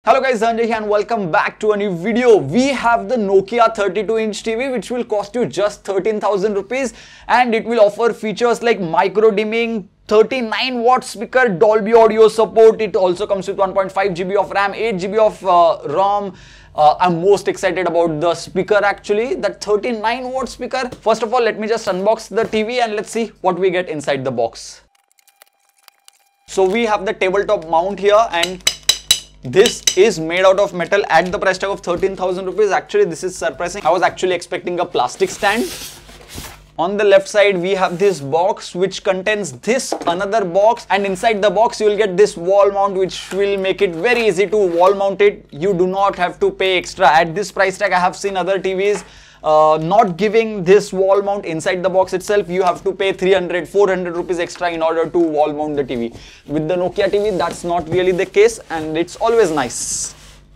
Hello guys, Sanjay here and welcome back to a new video. We have the Nokia 32-inch TV which will cost you just 13,000 rupees and it will offer features like micro dimming, 39 watt speaker, Dolby audio support. It also comes with 1.5 GB of RAM, 8 GB of ROM. I'm most excited about the speaker actually, that 39 watt speaker. First of all, let me just unbox the TV and let's see what we get inside the box. So we have the tabletop mount here and this is made out of metal at the price tag of 13,000 rupees. Actually, this is surprising. I was actually expecting a plastic stand. On the left side, we have this box which contains this another box, and inside the box you will get this wall mount which will make it very easy to wall mount it. You do not have to pay extra. At this price tag, I have seen other TVs not giving this wall mount inside the box itself. You have to pay 300-400 rupees extra in order to wall mount the TV. With the Nokia TV, that's not really the case and it's always nice.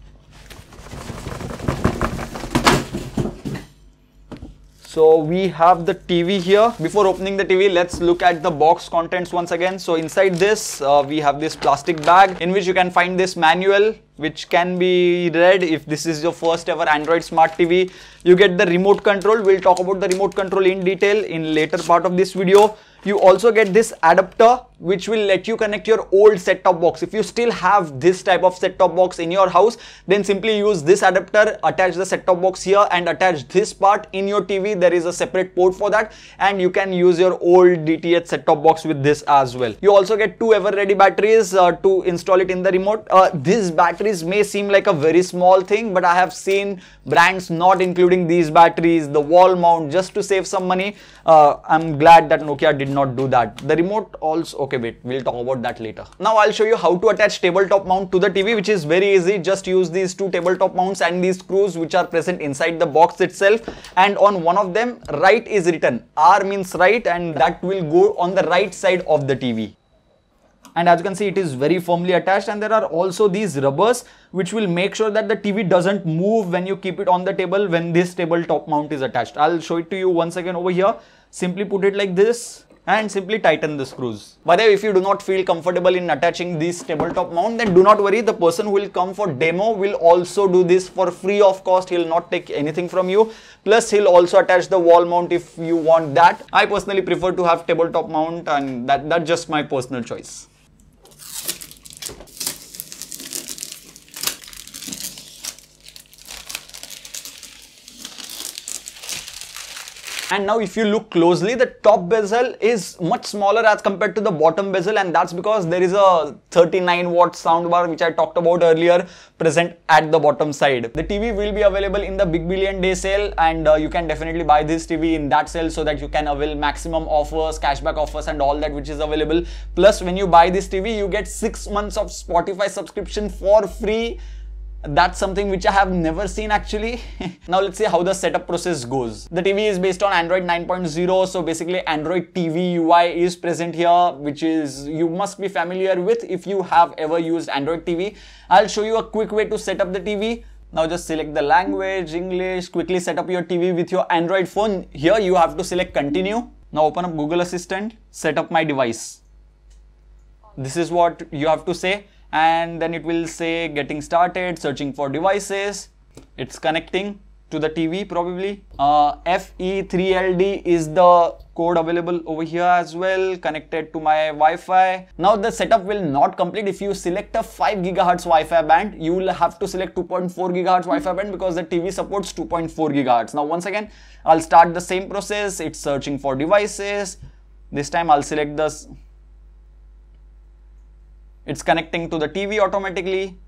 So we have the TV here. Before opening the TV, let's look at the box contents once again. So inside this, we have this plastic bag in which you can find this manual which can be read if this is your first ever Android smart TV. You get the remote control. We'll talk about the remote control in detail in later part of this video. You also get this adapter which will let you connect your old set-top box. If you still have this type of set-top box in your house, then simply use this adapter, attach the set-top box here and attach this part in your TV. There is a separate port for that and you can use your old DTH set-top box with this as well. You also get two ever-ready batteries to install it in the remote. These batteries may seem like a very small thing, but I have seen brands not including these batteries, the wall mount, just to save some money. I'm glad that Nokia did not do that. The remote also, okay wait, we'll talk about that later. Now I'll show you how to attach tabletop mount to the TV, which is very easy. Just use these two tabletop mounts and these screws which are present inside the box itself, and on one of them right is written. R means right, and that will go on the right side of the TV. And as you can see, it is very firmly attached, and there are also these rubbers which will make sure that the TV doesn't move when you keep it on the table when this tabletop mount is attached. I'll show it to you once again over here. Simply put it like this and simply tighten the screws. By the way, if you do not feel comfortable in attaching this tabletop mount, then do not worry. The person who will come for demo will also do this for free of cost. He'll not take anything from you. Plus, he'll also attach the wall mount if you want that. I personally prefer to have tabletop mount, and that's just my personal choice. And now if you look closely, the top bezel is much smaller as compared to the bottom bezel, and that's because there is a 39 watt soundbar which I talked about earlier present at the bottom side. The TV will be available in the Big Billion Day sale, and you can definitely buy this TV in that sale so that you can avail maximum offers, cashback offers and all that which is available. Plus, when you buy this TV, you get 6 months of Spotify subscription for free. That's something which I have never seen actually. Now let's see how the setup process goes. The TV is based on Android 9.0, so basically Android TV UI is present here, which is you must be familiar with if you have ever used Android TV. I'll show you a quick way to set up the TV. Now just select the language, English, quickly set up your TV with your Android phone. Here you have to select continue. Now open up Google Assistant, set up my device. This is what you have to say. And then it will say getting started, searching for devices. It's connecting to the TV probably. FE3LD is the code available over here as well, connected to my Wi-Fi. Now the setup will not complete if you select a 5 GHz Wi-Fi band. You will have to select 2.4 GHz Wi-Fi band because the TV supports 2.4 GHz. Now once again, I'll start the same process. It's searching for devices. This time I'll select this. It's connecting to the TV automatically.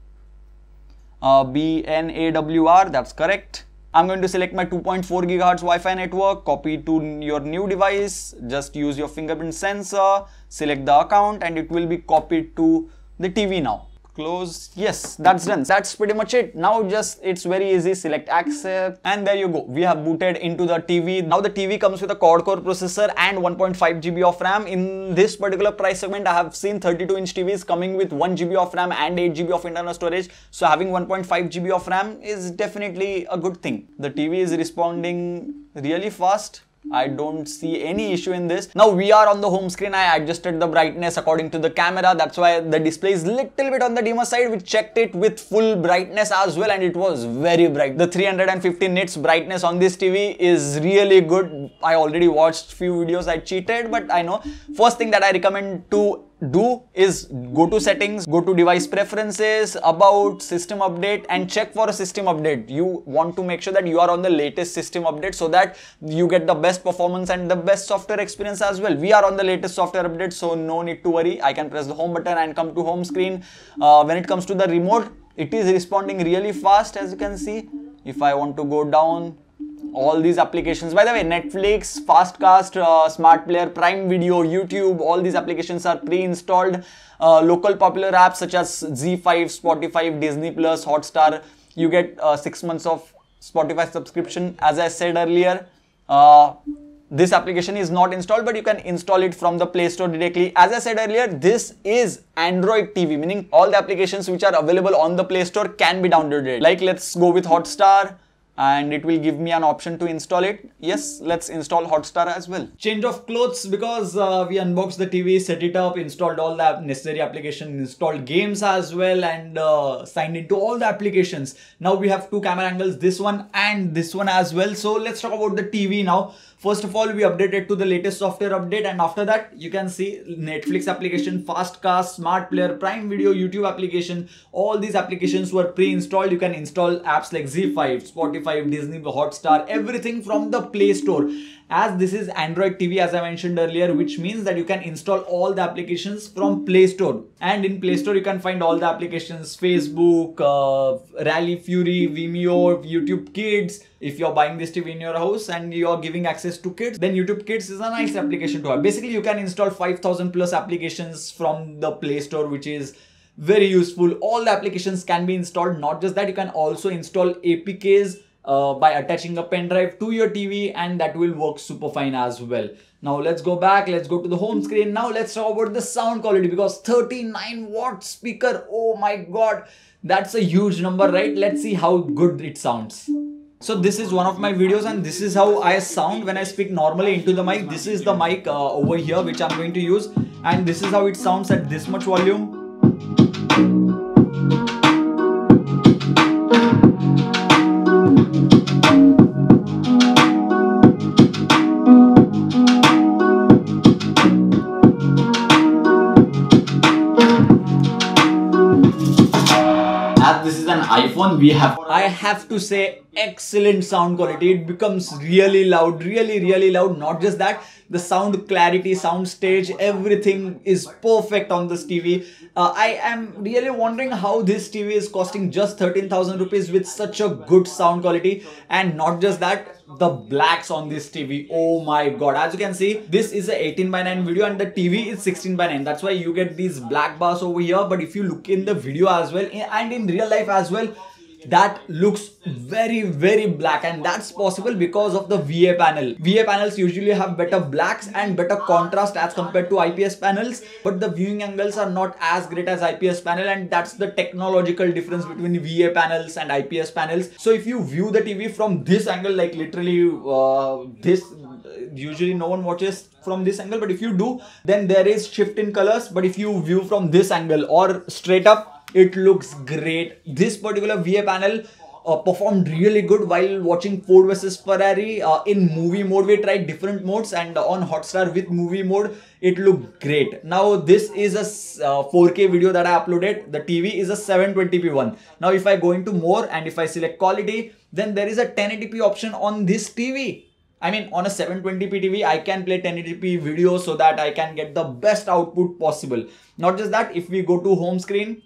BNAWR, that's correct. I'm going to select my 2.4 GHz Wi-Fi network, copy to your new device. Just use your fingerprint sensor, select the account, and it will be copied to the TV now. Close. Yes, that's done. That's pretty much it. Now it's very easy. Select accept and there you go. We have booted into the TV. Now the TV comes with a quad-core processor and 1.5 GB of RAM. In this particular price segment, I have seen 32-inch TVs coming with 1 GB of RAM and 8 GB of internal storage. So having 1.5 GB of RAM is definitely a good thing. The TV is responding really fast. I don't see any issue in this. Now we are on the home screen. I adjusted the brightness according to the camera. That's why the display is little bit on the dimmer side. We checked it with full brightness as well and it was very bright. The 350 nits brightness on this TV is really good. I already watched few videos. I cheated, but I know. First thing that I recommend to do is go to settings, go to device preferences, about, system update, and check for a system update. You want to make sure that you are on the latest system update so that you get the best performance and the best software experience as well. We are on the latest software update, so no need to worry. I can press the home button and come to home screen. When it comes to the remote, it is responding really fast, as you can see. If I want to go down, all these applications, by the way, Netflix, Fastcast, Smart Player, Prime Video, YouTube, all these applications are pre-installed. Local popular apps such as ZEE5, Spotify, Disney Plus, Hotstar, you get 6 months of Spotify subscription. As I said earlier, this application is not installed, but you can install it from the Play Store directly. As I said earlier, this is Android TV, meaning all the applications which are available on the Play Store can be downloaded. Like, let's go with Hotstar, and it will give me an option to install it. Yes, let's install Hotstar as well. Change of clothes, because we unboxed the TV, set it up, installed all the necessary applications, installed games as well, and signed into all the applications. Now we have two camera angles, this one and this one as well. So let's talk about the TV now. First of all, we updated to the latest software update, and after that you can see Netflix application, Fastcast, Smart Player, Prime Video, YouTube application. All these applications were pre-installed. You can install apps like ZEE5, Spotify, Disney, Hotstar, everything from the Play Store. As this is Android TV, as I mentioned earlier, which means that you can install all the applications from Play Store. And in Play Store, you can find all the applications: Facebook, Rally, Fury, Vimeo, YouTube Kids. If you're buying this TV in your house and you're giving access to kids, then YouTube Kids is a nice application to have. Basically, you can install 5,000 plus applications from the Play Store, which is very useful. All the applications can be installed. Not just that, you can also install APKs by attaching a pen drive to your TV, and that will work super fine as well. Now let's go back, let's go to the home screen. Now let's talk about the sound quality, because 39-watt speaker, oh my god, that's a huge number, right? Let's see how good it sounds. So this is one of my videos, and this is how I sound when I speak normally into the mic. This is the mic over here which I'm going to use, and this is how it sounds at this much volume. This is an iPhone. I have to say, excellent sound quality. It becomes really loud, really loud. Not just that, the sound clarity, sound stage, everything is perfect on this TV. I am really wondering how this TV is costing just 13,000 rupees with such a good sound quality. And not just that, the blacks on this TV, oh my god. As you can see, this is a 18:9 video and the TV is 16:9. That's why you get these black bars over here. But if you look in the video as well and in real life as well, that looks very black, and that's possible because of the VA panel. VA panels usually have better blacks and better contrast as compared to IPS panels, but the viewing angles are not as great as IPS panel, and that's the technological difference between VA panels and IPS panels. So if you view the TV from this angle, like literally this, usually no one watches from this angle, but if you do, then there is shift in colors. But if you view from this angle or straight up, it looks great. This particular VA panel performed really good while watching Ford vs Ferrari. In movie mode, we tried different modes, and on Hotstar with movie mode, it looked great. Now this is a 4K video that I uploaded. The TV is a 720p one. Now if I go into more and if I select quality, then there is a 1080p option on this TV. I mean, on a 720p TV, I can play 1080p video so that I can get the best output possible. Not just that, if we go to home screen,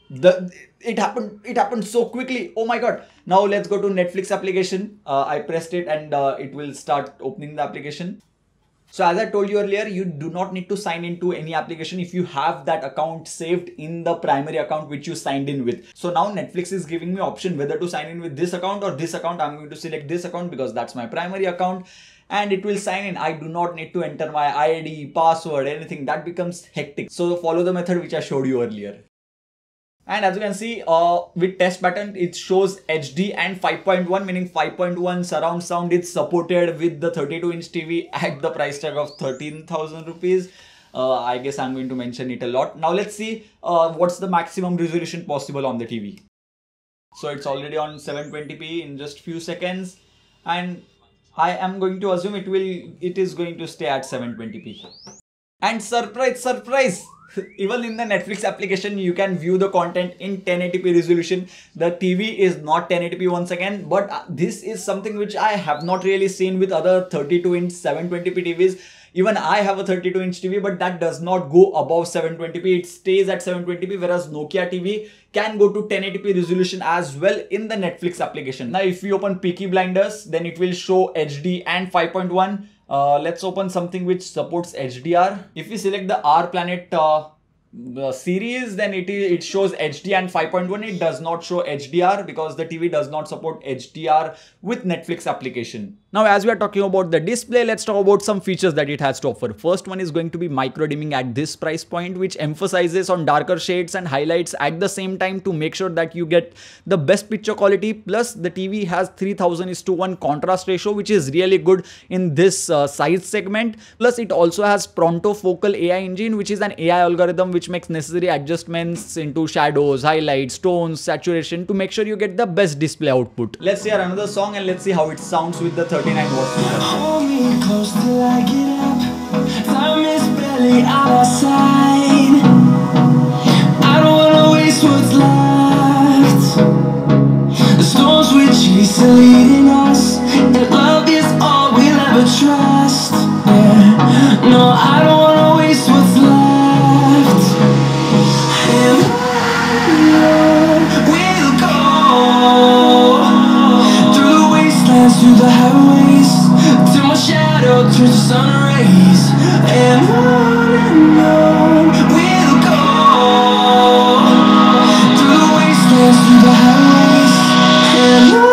it happened so quickly. Oh my god. Now let's go to Netflix application. I pressed it and it will start opening the application. So as I told you earlier, you do not need to sign into any application if you have that account saved in the primary account which you signed in with. So now Netflix is giving me option whether to sign in with this account or this account. I'm going to select this account because that's my primary account, and it will sign in. I do not need to enter my ID, password, anything. That becomes hectic. So follow the method which I showed you earlier. And as you can see, with test pattern, it shows HD and 5.1, meaning 5.1 surround sound is supported with the 32-inch TV at the price tag of 13,000 rupees. I guess I'm going to mention it a lot. Now let's see what's the maximum resolution possible on the TV. So it's already on 720p in just few seconds, and I am going to assume it is going to stay at 720p. And surprise, even in the Netflix application, you can view the content in 1080p resolution. The TV is not 1080p once again, but this is something which I have not really seen with other 32-inch 720p TVs. Even I have a 32-inch TV, but that does not go above 720p. It stays at 720p, whereas Nokia TV can go to 1080p resolution as well in the Netflix application. Now, if we open Peaky Blinders, then it will show HD and 5.1. Let's open something which supports HDR. If we select the R Planet series, then it shows HD and 5.1. It does not show HDR because the TV does not support HDR with Netflix application. Now, as we are talking about the display, let's talk about some features that it has to offer. First one is going to be micro dimming at this price point, which emphasizes on darker shades and highlights at the same time to make sure that you get the best picture quality. Plus, the TV has 3000:1 contrast ratio, which is really good in this size segment. Plus, it also has Pronto Focal AI engine, which is an AI algorithm which makes necessary adjustments into shadows, highlights, tones, saturation to make sure you get the best display output. Let's hear another song and let's see how it sounds with the 39 watt speaker. Hold me close till I get up. Time is barely on our side. I don't wanna waste what's left. The storms we chase are leading us, and love is all we'll ever trust. Yeah, no, I don't wanna waste what's left. And on we'll go through the wastelands, through the highways, till my shadow turns to sun rays. And on we'll go through the wastelands, through the highways. And on we'll go.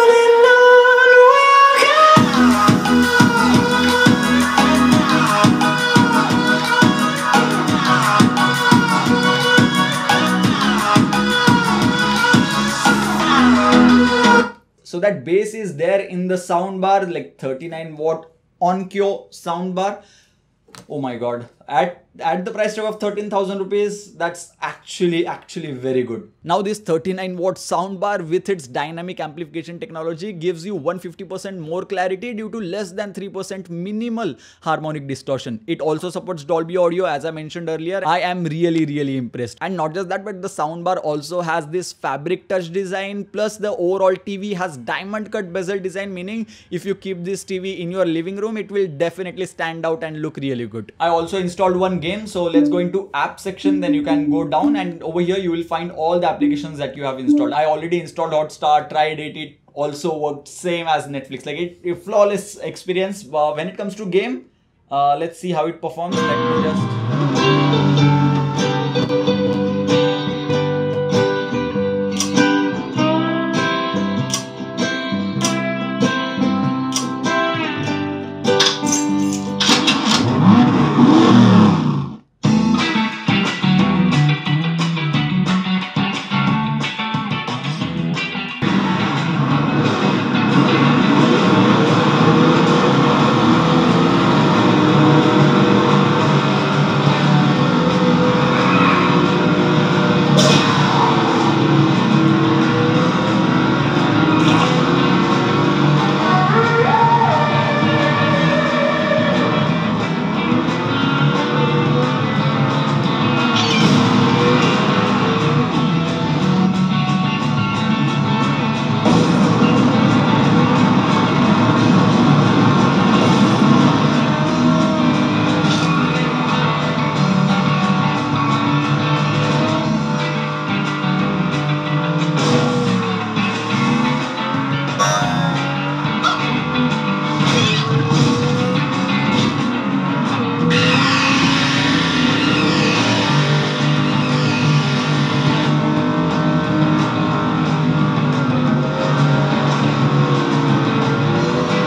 So that bass is there in the soundbar, like 39 watt Onkyo soundbar. Oh my god, at the price tag of 13,000 rupees, that's actually very good. Now this 39 watt soundbar with its dynamic amplification technology gives you 150% more clarity due to less than 3% minimal harmonic distortion. It also supports Dolby Audio, as I mentioned earlier. I am really impressed. And not just that, but the soundbar also has this fabric touch design, plus the overall TV has diamond cut bezel design, meaning if you keep this TV in your living room, it will definitely stand out and look really good. I also installed one game, so let's go into app section, then you can go down and over here you will find all the applications that you have installed. I already installed Hotstar, tried it also worked same as Netflix, like a flawless experience. When it comes to game, let's see how it performs. Let me just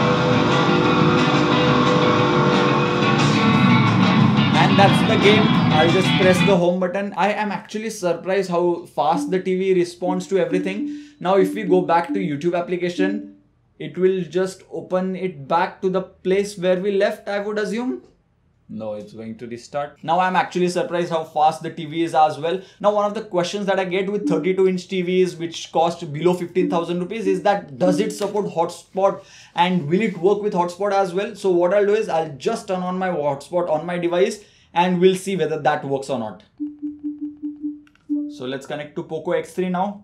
that's the game. I'll just press the home button. I am actually surprised how fast the TV responds to everything. Now if we go back to YouTube application, it will just open it back to the place where we left, I would assume. No, it's going to restart. Now I'm actually surprised how fast the TV is as well. Now one of the questions that I get with 32-inch TVs which cost below 15,000 rupees is that does it support hotspot and will it work with hotspot as well? So what I'll do is I'll just turn on my hotspot on my device and we'll see whether that works or not. So let's connect to Poco X3 now.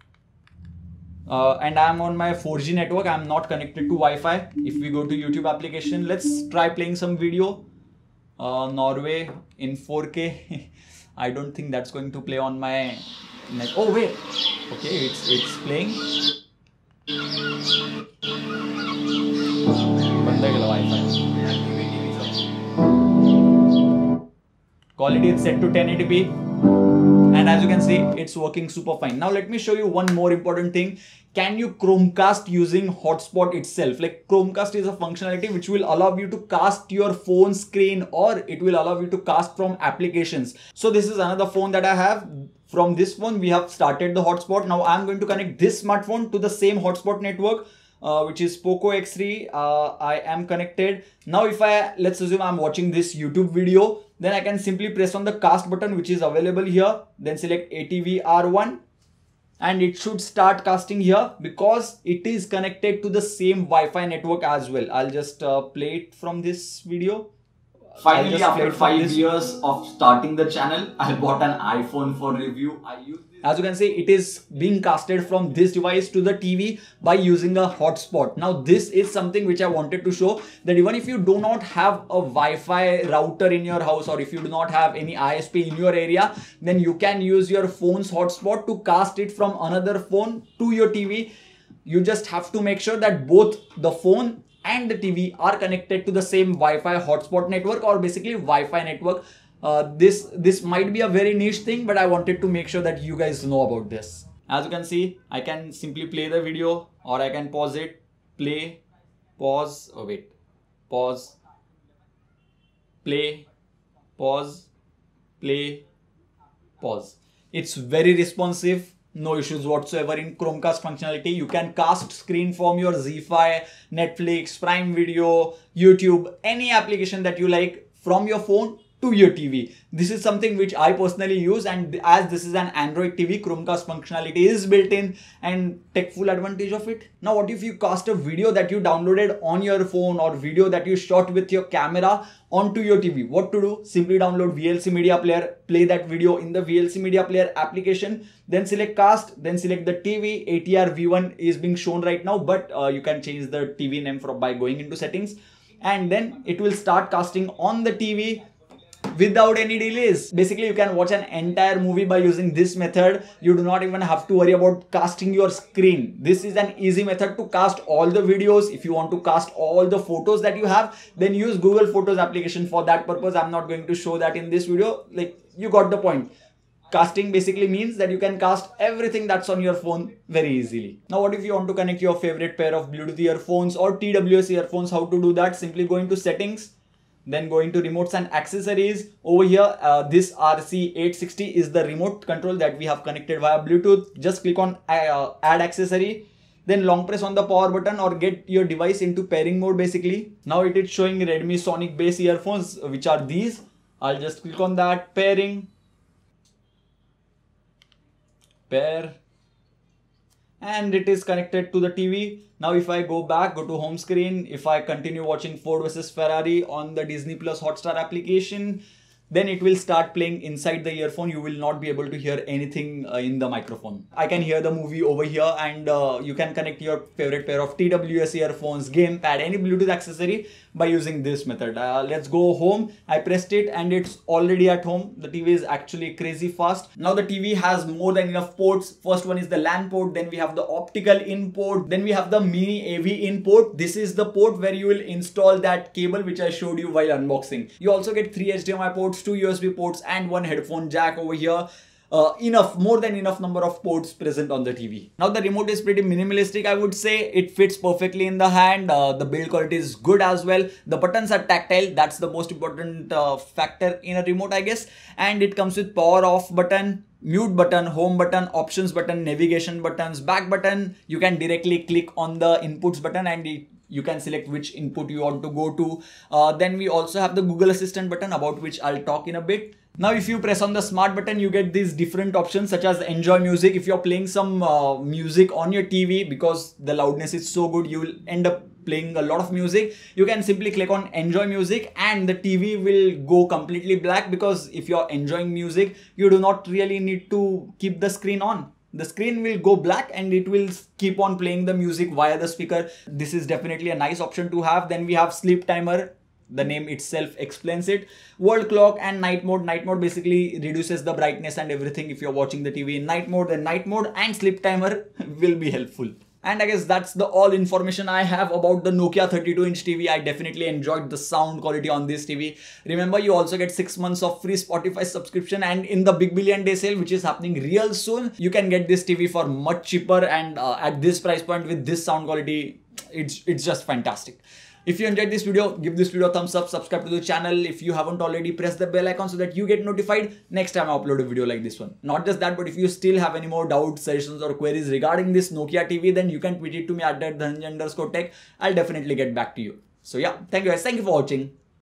And I'm on my 4G network. I'm not connected to Wi-Fi. If we go to YouTube application, let's try playing some video. Norway in 4K. I don't think that's going to play on my net. Oh wait, okay, it's playing. बंद गेला Wi-Fi. Quality is set to 1080p. And as you can see, it's working super fine. Now let me show you one more important thing. Can you Chromecast using hotspot itself? Like Chromecast is a functionality which will allow you to cast your phone screen, or it will allow you to cast from applications. So this is another phone that I have. From this phone, we have started the hotspot. Now I'm going to connect this smartphone to the same hotspot network, which is Poco X3. I am connected. Now if let's assume I'm watching this YouTube video, then I can simply press on the cast button which is available here. Then select ATVR1 and it should start casting here because it is connected to the same Wi-Fi network as well. I'll just play it from this video. Finally, after 5 years of starting the channel, I bought an iPhone for review. As you can see, it is being casted from this device to the TV by using a hotspot. Now, this is something which I wanted to show, that even if you do not have a Wi-Fi router in your house, or if you do not have any ISP in your area, then you can use your phone's hotspot to cast it from another phone to your TV. You just have to make sure that both the phone and the TV are connected to the same Wi-Fi hotspot network, or basically Wi-Fi network. This might be a very niche thing, but I wanted to make sure that you guys know about this. As you can see, I can simply play the video, or I can pause it, play, pause, oh wait, pause, play, pause, play, pause. It's very responsive. No issues whatsoever in Chromecast functionality. You can cast screen from your ZFi, Netflix, Prime Video, YouTube, any application that you like from your phone to your TV. This is something which I personally use, and as this is an Android TV, Chromecast functionality is built in and take full advantage of it. Now what if you cast a video that you downloaded on your phone, or video that you shot with your camera onto your TV? What to do? Simply download VLC Media Player, play that video in the VLC Media Player application, then select cast, then select the TV. ATR V1 is being shown right now, but you can change the TV name by going into settings, and then it will start casting on the TV without any delays. Basically, you can watch an entire movie by using this method. You do not even have to worry about casting your screen. This is an easy method to cast all the videos. If you want to cast all the photos that you have, then use Google Photos application for that purpose. I'm not going to show that in this video. Like, you got the point. Casting basically means that you can cast everything that's on your phone very easily. Now, what if you want to connect your favorite pair of Bluetooth earphones or TWS earphones? How to do that? Simply go into settings, then go into remotes and accessories. Over here, this RC860 is the remote control that we have connected via Bluetooth. Just click on add accessory, then long press on the power button, or get your device into pairing mode basically. Now it is showing Redmi Sonic Bass earphones, which are these. I'll just click on that, pairing, pair, and it is connected to the TV. Now if I go back, go to home screen, if I continue watching Ford vs Ferrari on the Disney Plus Hotstar application, then it will start playing inside the earphone. You will not be able to hear anything in the microphone. I can hear the movie over here, and you can connect your favorite pair of TWS earphones, gamepad, any Bluetooth accessory by using this method. Let's go home. I pressed it and it's already at home. The TV is actually crazy fast. Now the TV has more than enough ports. First one is the LAN port, then we have the optical in port, then we have the mini AV in port. This is the port where you will install that cable which I showed you while unboxing. You also get 3 HDMI ports, 2 USB ports and 1 headphone jack over here. more than enough number of ports present on the TV. Now the remote is pretty minimalistic, I would say. It fits perfectly in the hand. The build quality is good as well. The buttons are tactile. That's the most important factor in a remote, I guess. And it comes with power off button, mute button, home button, options button, navigation buttons, back button. You can directly click on the inputs button and you can select which input you want to go to. Then we also have the Google Assistant button, about which I'll talk in a bit. Now if you press on the smart button, you get these different options such as enjoy music. If you're playing some music on your TV, because the loudness is so good, you will end up playing a lot of music. You can simply click on enjoy music and the TV will go completely black, because if you're enjoying music, you do not really need to keep the screen on. The screen will go black and it will keep on playing the music via the speaker. This is definitely a nice option to have. Then we have sleep timer. The name itself explains it. World clock and night mode. Night mode basically reduces the brightness and everything if you're watching the TV in night mode. Then night mode and sleep timer will be helpful. And I guess that's the all information I have about the Nokia 32-inch TV. I definitely enjoyed the sound quality on this TV. Remember, you also get 6 months of free Spotify subscription, and in the Big Billion Day sale, which is happening real soon, you can get this TV for much cheaper, and at this price point with this sound quality, it's just fantastic. If you enjoyed this video, give this video a thumbs up, subscribe to the channel. If you haven't already, press the bell icon so that you get notified next time I upload a video like this one. Not just that, but if you still have any more doubts, suggestions or queries regarding this Nokia TV, then you can tweet it to me at @dhananjay_tech. I'll definitely get back to you. So yeah, thank you guys. Thank you for watching.